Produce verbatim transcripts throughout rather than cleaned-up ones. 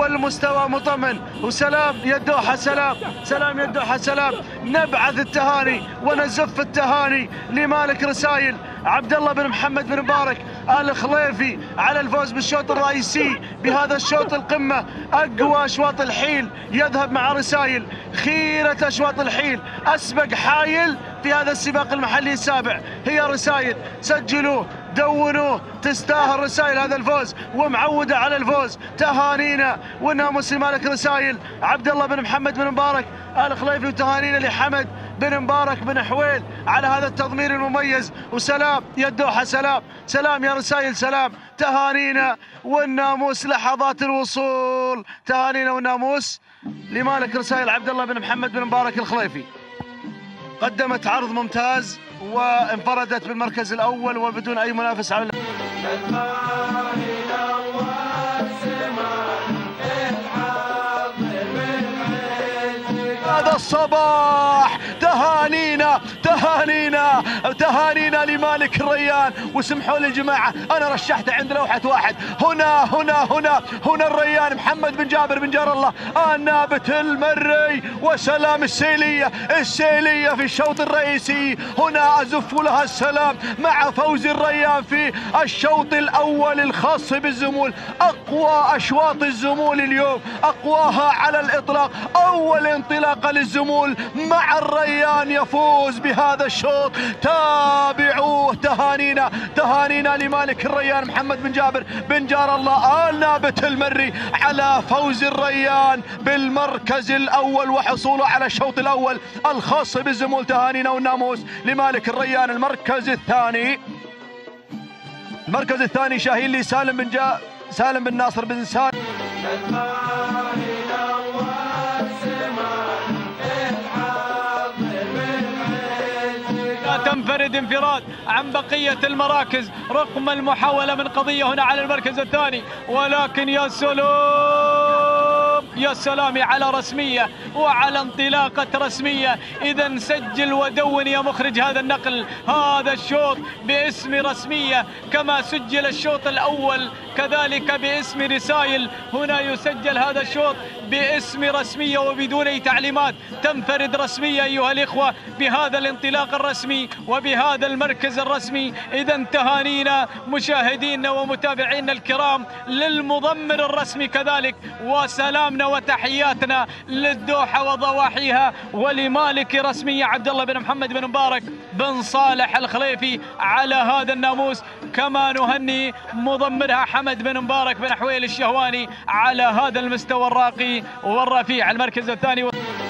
والمستوى مطمن. وسلام يا الدوحة، سلام سلام يا الدوحة، سلام. نبعث التهاني ونزف التهاني لمالك رسايل عبد الله بن محمد بن مبارك آل خليفي على الفوز بالشوط الرئيسي بهذا الشوط القمة. أقوى أشواط الحيل يذهب مع رسايل، خيرة أشواط الحيل، أسبق حايل في هذا السباق المحلي السابع هي رسايل. سجلوه دونوه، تستاهل رسايل هذا الفوز ومعودة على الفوز. تهانينا والناموس لمالك رسايل عبد الله بن محمد بن مبارك آل خليفي، وتهانينا لحمد بن مبارك بن حويل على هذا التضمير المميز. وسلام يا الدوحة، سلام سلام يا رسايل، سلام. تهانينا والناموس لحظات الوصول، تهانينا والناموس لمالك رسايل عبد الله بن محمد بن مبارك الخليفي. قدمت عرض ممتاز وانفردت بالمركز الأول وبدون أي منافس على هذا الصباح. تهانينا تهانينا تهانينا لمالك الريان. وسمحوا لي يا جماعه، انا رشحته عند لوحه واحد. هنا هنا هنا هنا الريان محمد بن جابر بن جار الله النابت المري. وسلام السيليه السيليه في الشوط الرئيسي. هنا ازف لها السلام مع فوز الريان في الشوط الاول الخاص بالزمول. اقوى اشواط الزمول اليوم، اقواها على الاطلاق. اول انطلاقه للزمول مع الريان يفوز بهذا الشوط. تابعوه. تهانينا تهانينا لمالك الريان محمد بن جابر بن جار الله آل نابت المري على فوز الريان بالمركز الأول وحصوله على الشوط الأول الخاص بالزمول. تهانينا والناموس لمالك الريان. المركز الثاني المركز الثاني شاهين لي سالم بن جا سالم بن ناصر بن سالم. تنفرد انفراد عن بقية المراكز رغم المحاولة من قضية هنا على المركز الثاني، ولكن يا سلام يا سلام على رسمية وعلى انطلاقة رسمية. إذا سجل ودون يا مخرج هذا النقل. هذا الشوط باسم رسمية كما سجل الشوط الأول كذلك باسم رسايل. هنا يسجل هذا الشوط باسم رسمية وبدون أي تعليمات. تنفرد رسمية أيها الإخوة بهذا الانطلاق الرسمي وبهذا المركز الرسمي. إذا تهانينا مشاهدينا ومتابعينا الكرام للمضمر الرسمي كذلك، وسلامنا وتحياتنا للدوحة وضواحيها ولمالك رسمية عبد الله بن محمد بن مبارك بن صالح الخليفي على هذا الناموس. كما نهني مضمرها حمد بن مبارك بن حويل الشهواني على هذا المستوى الراقي والرفيع. المركز الثاني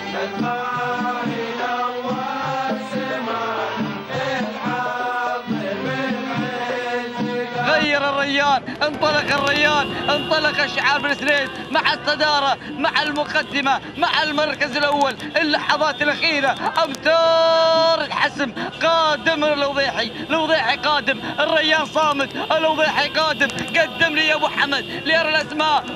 غير الريان، انطلق الريان، انطلق شعار بن سريد مع الصدارة مع المقدمة مع المركز الأول. اللحظات الأخيرة أمتار الحسم قادم الوضيحي، الوضيحي قادم، الريان صامد، الوضيحي قادم. قدم لي يا أبو حمد ليرى الأسماء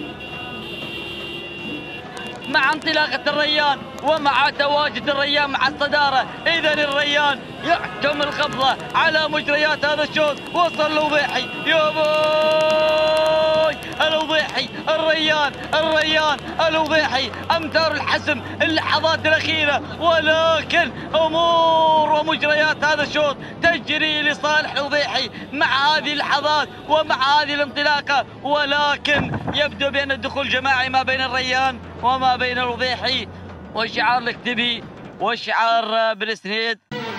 مع انطلاقة الريان ومع تواجد الريان مع الصدارة. إذا الريان يحكم القبضة على مجريات هذا الشوط. وصل الوضيحي يا بوي، الوضيحي الريان الريان الوضيحي. أمتار الحسم اللحظات الأخيرة، ولكن أمور ومجريات هذا الشوط تجري لصالح الوضيحي مع هذه اللحظات ومع هذه الانطلاقة. ولكن يبدو بأن الدخول جماعي ما بين الريان وما بين الوضيحي، وشعار الاكتبي وشعار بالسنيد.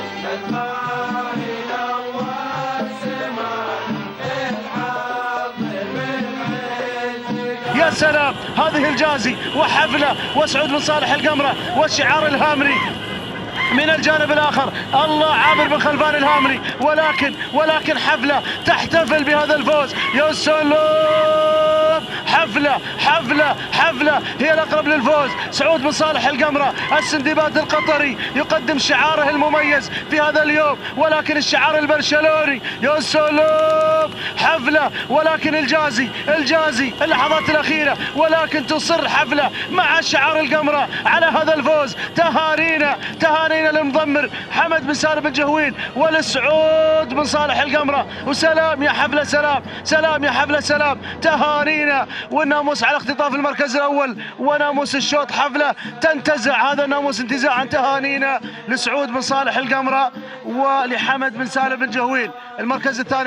يا سلام، هذه الجازي وحفلة وسعود بن صالح القمرة والشعار الهامري من الجانب الآخر. الله عامر بن خلفان الهامري، ولكن ولكن حفلة تحتفل بهذا الفوز. يا سلام، حفلة حفلة حفلة هي الأقرب للفوز. سعود بن صالح القمرة السندباد القطري يقدم شعاره المميز في هذا اليوم، ولكن الشعار البرشلوني. يا سلام، حفلة، ولكن الجازي الجازي اللحظات الأخيرة، ولكن تصر حفلة مع شعار القمرة على هذا الفوز. تهانينا تهانينا للمضمر حمد بن سالم الجهوين ولسعود بن صالح القمرة. وسلام يا حفلة، سلام سلام يا حفلة، سلام. تهانينا والناموس والناموس على اختطاف المركز الأول، وناموس الشوط حفلة تنتزع هذا الناموس انتزاعا. تهانينا لسعود بن صالح القمرة ولحمد بن سالم بن جهويل المركز الثاني.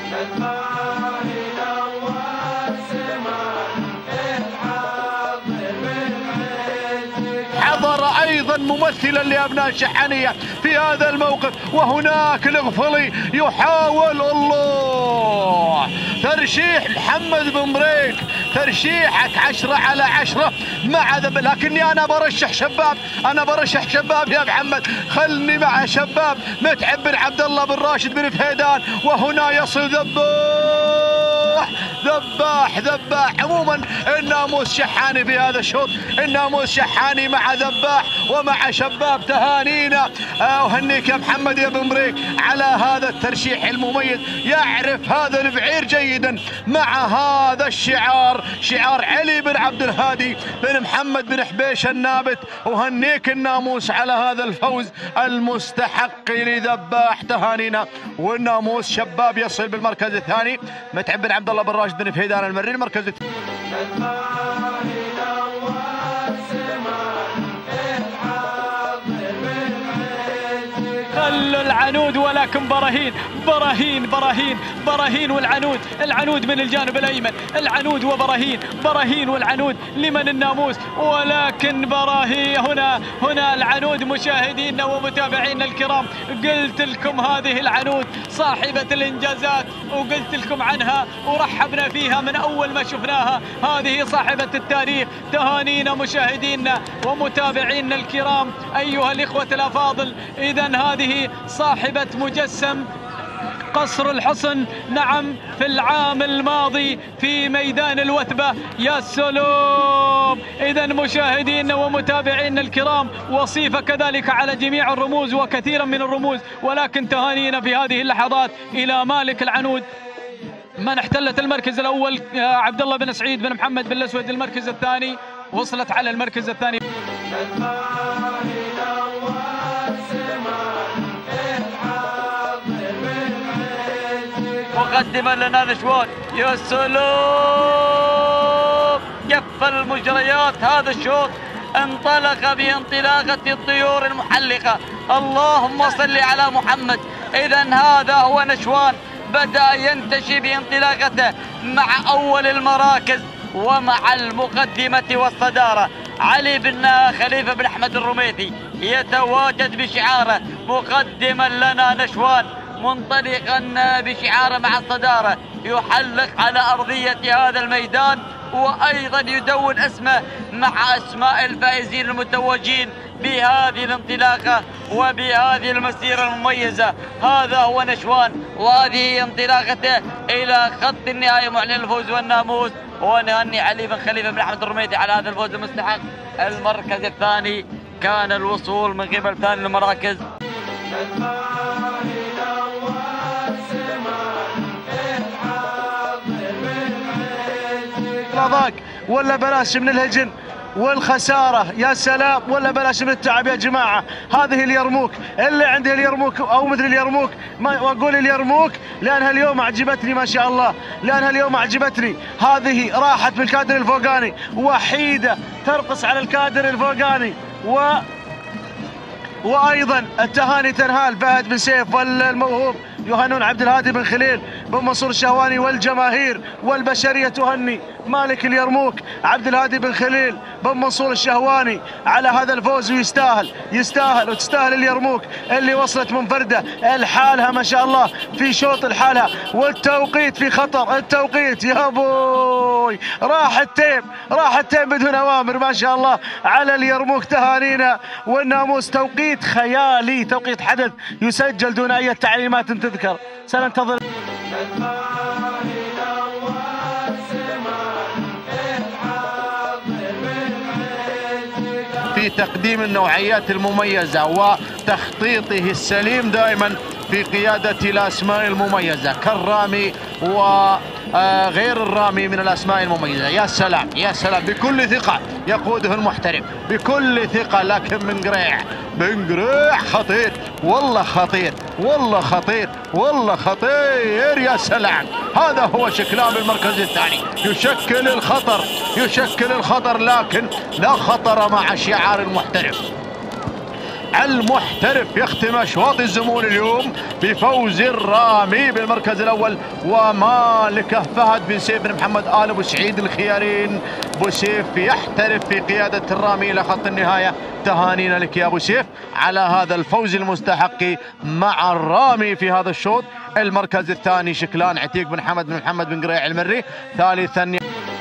حضر ايضا ممثلا لابناء الشحانيه في هذا الموقف، وهناك الغفلي يحاول الله ترشيح محمد بن بريك، ترشيحك عشرة على عشرة مع ذب، لكني انا برشح شباب، انا برشح شباب يا محمد، خلني مع شباب متعب بن عبد الله بن راشد بن فهيدان، وهنا يصل ذباح ذباح ذباح. عموما الناموس شحاني في هذا الشوط، الناموس شحاني مع ذباح ومع شباب. تهانينا اهنيك يا محمد يا بن بريك على هذا الترشيح المميز، يعرف هذا البعير جيدا مع هذا الشعار، شعار علي بن عبد الهادي بن محمد بن حبيش النابت. وهنيك الناموس على هذا الفوز المستحق لذباح. تهانينا. والناموس شباب يصل بالمركز الثاني، متعب بن عبد الله بن راشد بن فهيدان المري المركز الثاني. خلوا العنود، ولكن براهين براهين براهين براهين والعنود، العنود من الجانب الايمن، العنود وبراهين، براهين والعنود لمن الناموس، ولكن براهين هنا هنا العنود. مشاهدينا ومتابعينا الكرام، قلت لكم هذه العنود صاحبة الانجازات، وقلت لكم عنها ورحبنا فيها من اول ما شفناها، هذه صاحبة التاريخ. تهانينا مشاهدينا ومتابعينا الكرام ايها الاخوة الافاضل، اذا هذه صاحبة مجسم قصر الحصن، نعم، في العام الماضي في ميدان الوثبة. يا سلام. إذا مشاهدينا ومتابعينا الكرام، وصيفة كذلك على جميع الرموز وكثيرا من الرموز، ولكن تهانينا في هذه اللحظات إلى مالك العنود من احتلت المركز الأول عبد الله بن سعيد بن محمد بن الأسود المركز الثاني، وصلت على المركز الثاني. مقدما لنا نشوان، يا سلام، قفل المجريات هذا الشوط، انطلق بانطلاقة الطيور المحلقة. اللهم صل على محمد. إذا هذا هو نشوان، بدأ ينتشي بانطلاقته مع أول المراكز ومع المقدمة والصدارة. علي بن خليفة بن أحمد الرميثي يتواجد بشعاره مقدما لنا نشوان، منطلقا بشعاره مع الصدارة، يحلق على أرضية هذا الميدان، وأيضا يدون اسمه مع أسماء الفائزين المتوجين بهذه الانطلاقة وبهذه المسيرة المميزة. هذا هو نشوان، وهذه انطلاقته إلى خط النهاية معلن الفوز والناموس. ونهني علي بن خليفة بن أحمد الرميثي على هذا الفوز المستحق. المركز الثاني كان الوصول من قبل ثاني المراكز. ضاق ولا بلاش من الهجن والخسارة، يا سلام، ولا بلاش من التعب يا جماعة. هذه اليرموك اللي عندي، اليرموك أو مثل اليرموك، ما وأقول اليرموك لأنها اليوم أعجبتني ما شاء الله، لأنها اليوم أعجبتني. هذه راحت بالكادر الفوقاني، وحيدة ترقص على الكادر الفوقاني، و وأيضا التهاني تنهال فهد بن سيف والموهوب يهنون عبد الهادي بن خليل بن منصور الشهواني، والجماهير والبشرية تهني مالك اليرموك عبد الهادي بن خليل بن منصور الشهواني على هذا الفوز. ويستاهل يستاهل وتستاهل اليرموك اللي وصلت منفردة الحالها ما شاء الله في شوط الحالها، والتوقيت في خطر. التوقيت يا ابوي راح التيم، راح التيم بدون اوامر ما شاء الله على اليرموك. تهانينا. والناموس توقيت خيالي، توقيت حدث يسجل دون اي تعليمات تذكر. سننتظر. في تقديم النوعيات المميزة وتخطيطه السليم دائما في قيادة الأسماء المميزة كالرامي و آه غير الرامي من الاسماء المميزه. يا سلام يا سلام، بكل ثقه يقوده المحترف بكل ثقه، لكن بن قريع بن قريع خطير والله خطير والله خطير والله خطير. يا سلام، هذا هو شكلان بالمركز الثاني، يشكل الخطر يشكل الخطر، لكن لا خطر مع شعار المحترف. المحترف يختم اشواط الزمون اليوم بفوز الرامي بالمركز الاول، ومالكه فهد بن سيف بن محمد ال ابو سعيد الخيارين. ابو سيف يحترف في قياده الرامي الى خط النهايه. تهانينا لك يا ابو سيف على هذا الفوز المستحق مع الرامي في هذا الشوط. المركز الثاني شكلان عتيق بن حمد بن محمد بن قريع المري. ثالثا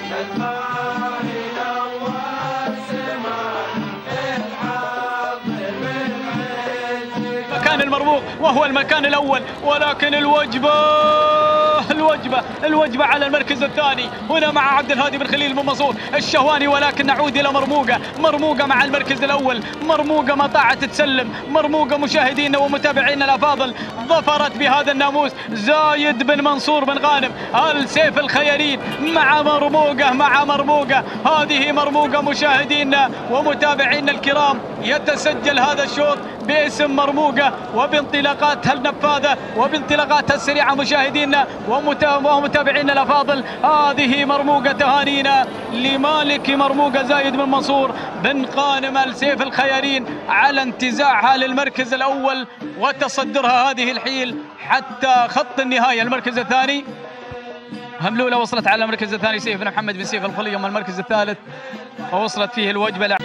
المكان المرموق وهو المكان الأول، ولكن الوجبة الوجبة الوجبة على المركز الثاني هنا مع عبد الهادي بن خليل بن منصور الشهواني. ولكن نعود إلى مرموقة مرموقة مع المركز الأول، مرموقة ما طاعت تسلم، مرموقة مشاهدينا ومتابعينا الأفاضل ظفرت بهذا الناموس. زايد بن منصور بن غانم السيف الخيارين مع مرموقة مع مرموقة. هذه مرموقة مشاهدينا ومتابعينا الكرام، يتسجل هذا الشوط باسم مرموقة وبانطلاقاتها النفاذة وبانطلاقاتها السريعة مشاهدينا ومتابعينا الأفاضل. هذه مرموقة. تهانينا لمالك مرموقة زايد بن منصور بن غانم السيف الخيارين على انتزاعها للمركز الأول وتصدرها هذه الحيل حتى خط النهاية. المركز الثاني هملولة وصلت على المركز الثاني سيف بن محمد بن سيف الخلي، يوم المركز الثالث ووصلت فيه الوجبة ل...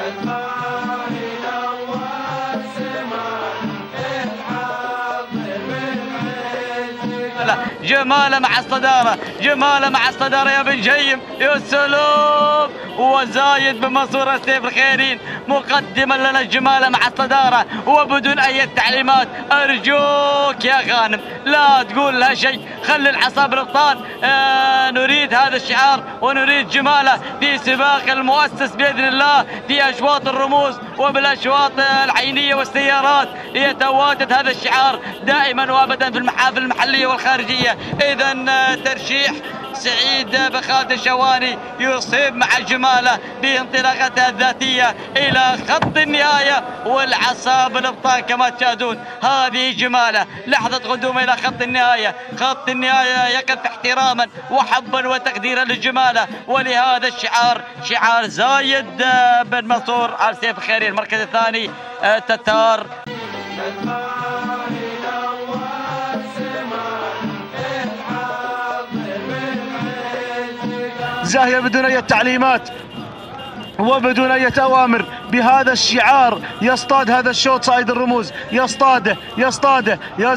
جمالة مع الصدارة، جمالة مع الصدارة يا بن جيم، يا سلام. وزايد بن منصور السيف الخيارين مقدما لنا جمالة مع الصدارة وبدون أي تعليمات. أرجوك يا غانم لا تقول لها شيء، خلي العصا بالابطال. آه نريد هذا الشعار ونريد جمالة في سباق المؤسس بإذن الله في أشواط الرموز وبالأشواط العينية والسيارات. يتواجد هذا الشعار دائما وأبدا في المحافل المحلية والخارجية. إذا ترشيح سعيد بخالد الشواني يصيب مع جماله بانطلاقتها الذاتيه الى خط النهايه والعصا بالابطال كما تشاهدون. هذه جماله لحظه قدومه الى خط النهايه. خط النهايه يقف احتراما وحبا وتقديرا للجماله ولهذا الشعار، شعار زايد بن منصور على سيف الخيرين. المركز الثاني تتار. زاهية بدون أي تعليمات وبدون أي أوامر بهذا الشعار يصطاد هذا الشوط صائد الرموز، يصطاده يصطاده. يا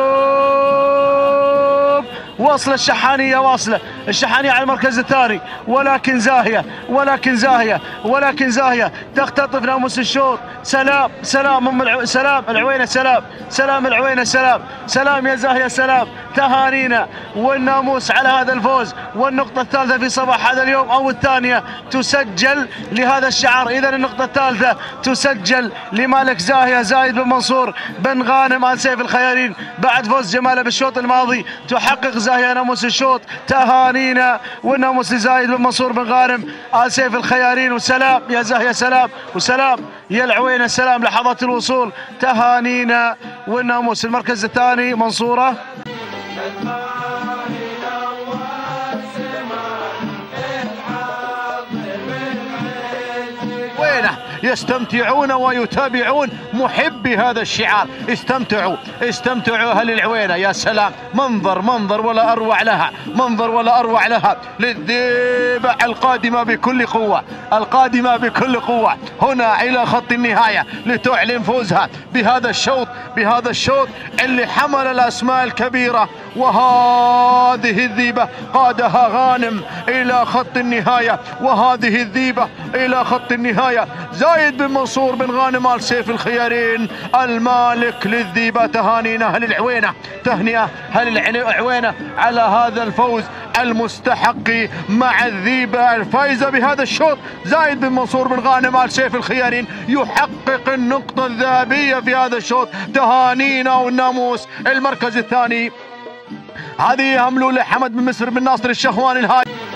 سلام، واصلة الشحانية، واصلة الشحانية على المركز الثاني، ولكن زاهية ولكن زاهية ولكن زاهية تختطف ناموس الشوط. سلام سلام ام العو... سلام العوينة، سلام سلام العوينة، سلام سلام يا زاهية، سلام. تهانينا والناموس على هذا الفوز، والنقطة الثالثة في صباح هذا اليوم أو الثانية تسجل لهذا الشعار. إذا النقطة الثالثة تسجل لمالك زاهية زايد بن منصور بن غانم آل سيف الخيارين بعد فوز جماله بالشوط الماضي. تحقق زاهية ناموس الشوط. تهانينا والناموس لزايد بن منصور بن غانم آل سيف الخيارين. وسلام يا زاهية، سلام وسلام يا العوينة، سلام. لحظات الوصول تهانينا والناموس. المركز الثاني منصورة. وينه يستمتعون ويتابعون محبي هذا الشعار. استمتعوا استمتعوا اهل العوينه. يا سلام، منظر منظر ولا اروع لها، منظر ولا اروع لها للذيبه القادمه بكل قوه، القادمه بكل قوه هنا الى خط النهايه لتعلن فوزها بهذا الشوط، بهذا الشوط اللي حمل الاسماء الكبيره. وهذه الذيبه قادها غانم الى خط النهايه، وهذه الذيبه الى خط النهايه زايد بن منصور بن غانم آل سيف الخيارين المالك للذيبه. تهانينا اهل العوينه، تهنئه اهل العوينه على هذا الفوز المستحق مع الذيبه الفائزه بهذا الشوط. زايد بن منصور بن غانم آل سيف الخيارين يحقق النقطه الذهبيه في هذا الشوط. تهانينا والناموس. المركز الثاني هذه هملولة حمد بن مسر بن ناصر الشهواني الهاي.